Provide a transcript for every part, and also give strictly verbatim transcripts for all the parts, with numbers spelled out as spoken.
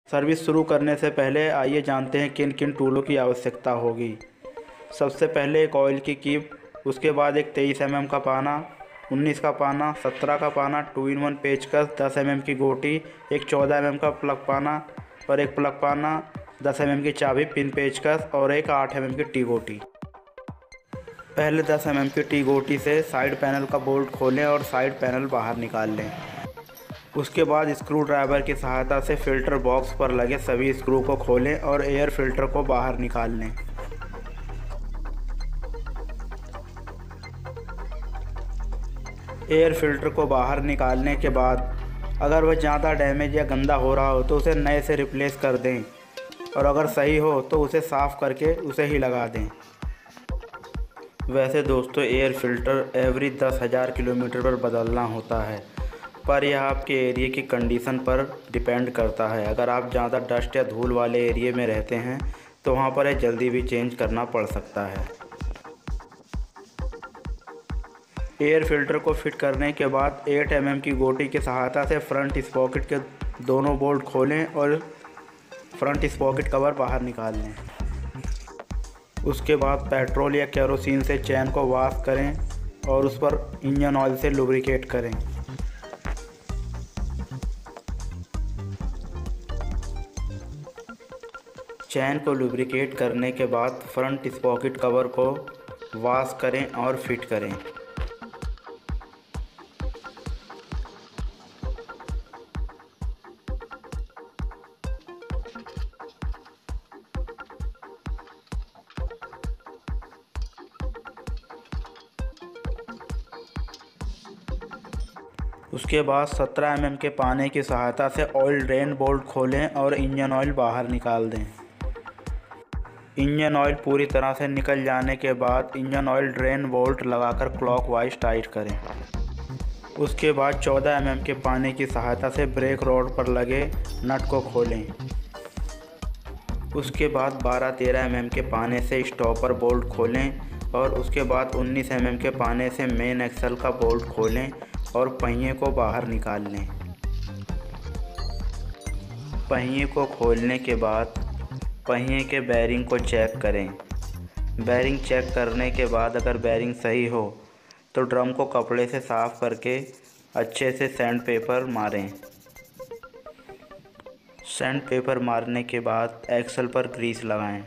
Service शुरू करने से पहले आइए जानते हैं किन किन टूलों की आवश्यकता होगी। सबसे पहले एक ऑयल की कीप, उसके बाद एक तेईस एम एम का पाना, उन्नीस का पाना, सत्रह का पाना, टू इन वन पेचकस, दस एम एम की गोटी, एक चौदह एम एम का प्लग पाना और एक प्लग पाना, दस एम एम की चाबी पिन पेचकस और एक आठ एम एम की टी गोटी। पहले दस एम एम की टी गोटी से साइड पैनल का बोल्ट खोलें और साइड पैनल बाहर निकाल लें। उसके बाद स्क्रू ड्राइवर की सहायता से फ़िल्टर बॉक्स पर लगे सभी स्क्रू को खोलें और एयर फ़िल्टर को बाहर निकाल लें। एयर फ़िल्टर को बाहर निकालने के बाद अगर वह ज़्यादा डैमेज या गंदा हो रहा हो तो उसे नए से रिप्लेस कर दें, और अगर सही हो तो उसे साफ़ करके उसे ही लगा दें। वैसे दोस्तों, एयर फ़िल्टर एवरी दस हज़ार किलोमीटर पर बदलना होता है, पर यह आपके एरिया की कंडीशन पर डिपेंड करता है। अगर आप ज़्यादा डस्ट या धूल वाले एरिया में रहते हैं तो वहाँ पर यह जल्दी भी चेंज करना पड़ सकता है। एयर फ़िल्टर को फिट करने के बाद आठ एम एम की गोटी की सहायता से फ्रंट स्पॉकेट के दोनों बोल्ट खोलें और फ्रंट स्पॉकेट कवर बाहर निकाल लें। उसके बाद पेट्रोल या केरोसिन से चैन को वॉश करें और उस पर इंजन ऑयल से लुब्रिकेट करें। चैन को लुब्रिकेट करने के बाद फ्रंट स्पॉकेट कवर को वॉश करें और फिट करें। उसके बाद सत्रह एम एम के पाने की सहायता से ऑयल ड्रेन बोल्ट खोलें और इंजन ऑयल बाहर निकाल दें। इंजन ऑयल पूरी तरह से निकल जाने के बाद इंजन ऑयल ड्रेन बोल्ट लगाकर क्लॉकवाइज टाइट करें। उसके बाद चौदह एम एम के पाने की सहायता से ब्रेक रोड पर लगे नट को खोलें। उसके बाद बारह तेरह एम एम के पाने से स्टॉपर बोल्ट खोलें और उसके बाद उन्नीस एम एम के पाने से मेन एक्सल का बोल्ट खोलें और पहिए को बाहर निकाल लें। पहिए को खोलने के बाद पहिए के बेयरिंग को चेक करें। बेयरिंग चेक करने के बाद अगर बेयरिंग सही हो तो ड्रम को कपड़े से साफ़ करके अच्छे से सैंड पेपर मारें। सैंड पेपर मारने के बाद एक्सल पर ग्रीस लगाएं।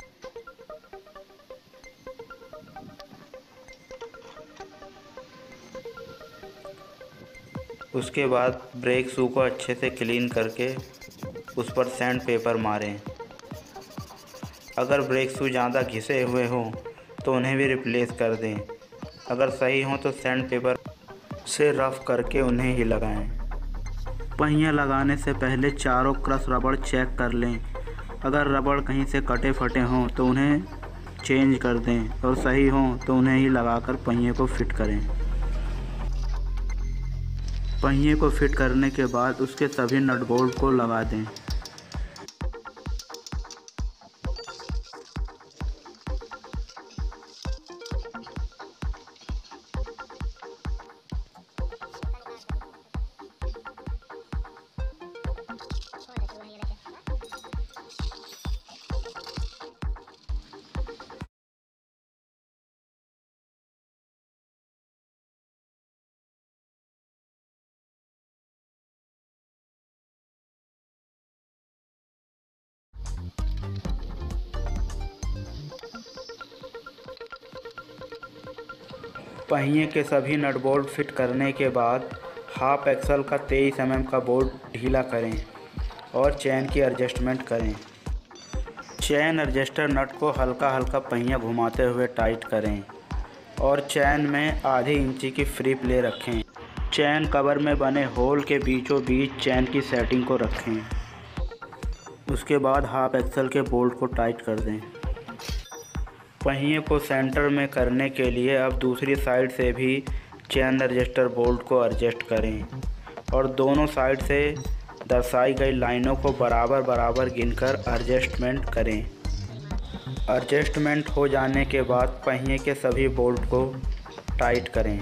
उसके बाद ब्रेक शू को अच्छे से क्लीन करके उस पर सैंड पेपर मारें। अगर ब्रेक शू ज़्यादा घिसे हुए हों तो उन्हें भी रिप्लेस कर दें। अगर सही हो तो सैंड पेपर से रफ़ करके उन्हें ही लगाएं। पहिया लगाने से पहले चारों क्रश रबड़ चेक कर लें। अगर रबड़ कहीं से कटे फटे हों तो उन्हें चेंज कर दें और सही हों तो उन्हें ही लगाकर पहिए को फिट करें। पहिए को फिट करने के बाद उसके सभी नट बोल्ट को लगा दें। पहिए के सभी नट बोल्ट फिट करने के बाद हाफ एक्सल का तेईस एम एम का बोल्ट ढीला करें और चैन की एडजस्टमेंट करें। चैन एडजस्टर नट को हल्का हल्का पहिया घुमाते हुए टाइट करें और चैन में आधी इंची की फ्री प्ले रखें। चैन कवर में बने होल के बीचों बीच चैन की सेटिंग को रखें। उसके बाद हाफ एक्सल के बोल्ट को टाइट कर दें। पहिए को सेंटर में करने के लिए अब दूसरी साइड से भी चैन एडजस्टर बोल्ट को एडजस्ट करें और दोनों साइड से दर्शाई गई लाइनों को बराबर बराबर गिनकर एडजस्टमेंट करें। एडजस्टमेंट हो जाने के बाद पहिए के सभी बोल्ट को टाइट करें।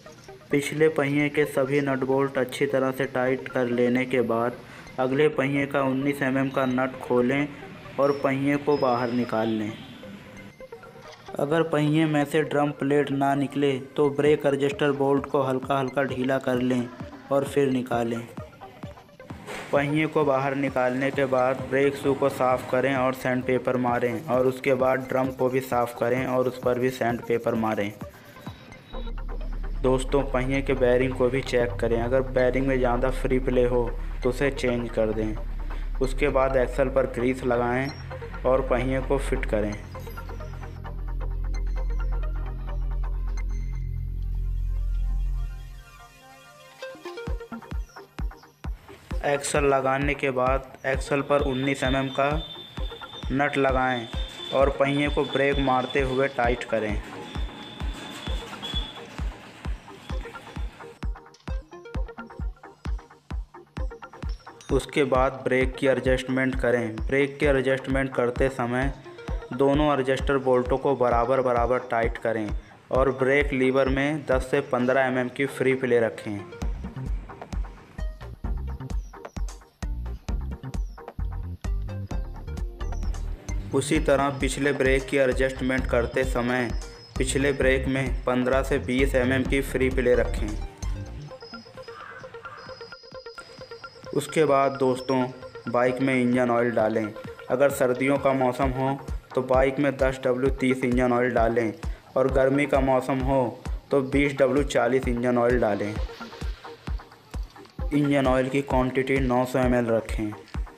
पिछले पहिए के सभी नट बोल्ट अच्छी तरह से टाइट कर लेने के बाद अगले पहिए का उन्नीस एम एम का नट खोलें और पहिए को बाहर निकाल लें। अगर पहिए में से ड्रम प्लेट ना निकले तो ब्रेक एडजस्टर बोल्ट को हल्का हल्का ढीला कर लें और फिर निकालें। पहिए को बाहर निकालने के बाद ब्रेक शू को साफ़ करें और सैंड पेपर मारें और उसके बाद ड्रम को भी साफ़ करें और उस पर भी सैंड पेपर मारें। दोस्तों, पहिए के बेयरिंग को भी चेक करें। अगर बेयरिंग में ज़्यादा फ्री प्ले हो तो उसे चेंज कर दें। उसके बाद एक्सल पर ग्रीस लगाएं और पहिए को फिट करें। एक्सल लगाने के बाद एक्सल पर उन्नीस एम एम का नट लगाएं और पहिए को ब्रेक मारते हुए टाइट करें। उसके बाद ब्रेक की एडजस्टमेंट करें। ब्रेक की एडजस्टमेंट करते समय दोनों एडजस्टर बोल्टों को बराबर बराबर टाइट करें और ब्रेक लीवर में दस से पंद्रह एम एम की फ्री प्ले रखें। उसी तरह पिछले ब्रेक की एडजस्टमेंट करते समय पिछले ब्रेक में पंद्रह से बीस एम एम की फ्री प्ले रखें। उसके बाद दोस्तों, बाइक में इंजन ऑयल डालें। अगर सर्दियों का मौसम हो तो बाइक में दस डब्ल्यू तीस इंजन ऑयल डालें और गर्मी का मौसम हो तो बीस डब्ल्यू चालीस इंजन ऑयल डालें। इंजन ऑयल की क्वांटिटी नौ सौ एम एल रखें।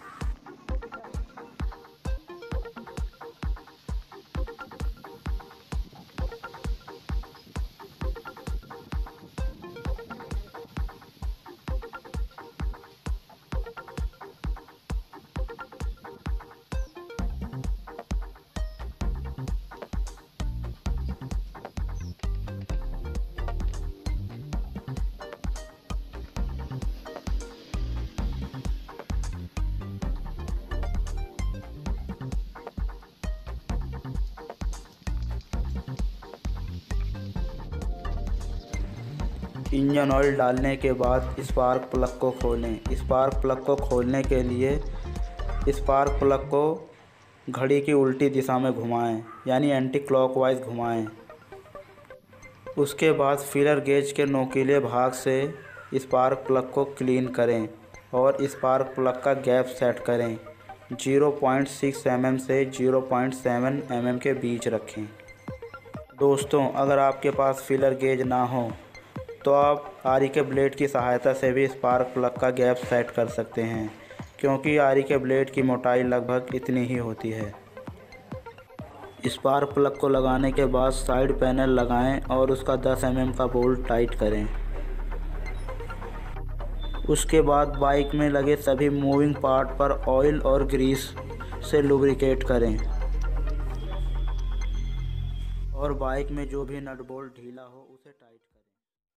इंजन ऑयल डालने के बाद स्पार्क प्लग को खोलें। स्पार्क प्लग को खोलने के लिए स्पार्क प्लग को घड़ी की उल्टी दिशा में घुमाएं, यानी एंटी क्लॉकवाइज घुमाएं। उसके बाद फीलर गेज के नोकीले भाग से स्पार्क प्लग को क्लीन करें और स्पार्क प्लग का गैप सेट करें। Zero point six M M से zero point seven M M के बीच रखें। दोस्तों, अगर आपके पास फीलर गेज ना हो तो आप आरी के ब्लेड की सहायता से भी स्पार्क प्लग का गैप सेट कर सकते हैं, क्योंकि आरी के ब्लेड की मोटाई लगभग इतनी ही होती है। स्पार्क प्लग को लगाने के बाद साइड पैनल लगाएं और उसका दस एम एम का बोल्ट टाइट करें। उसके बाद बाइक में लगे सभी मूविंग पार्ट पर ऑयल और ग्रीस से लुब्रिकेट करें और बाइक में जो भी नट बोल्ट ढीला हो उसे टाइट करें।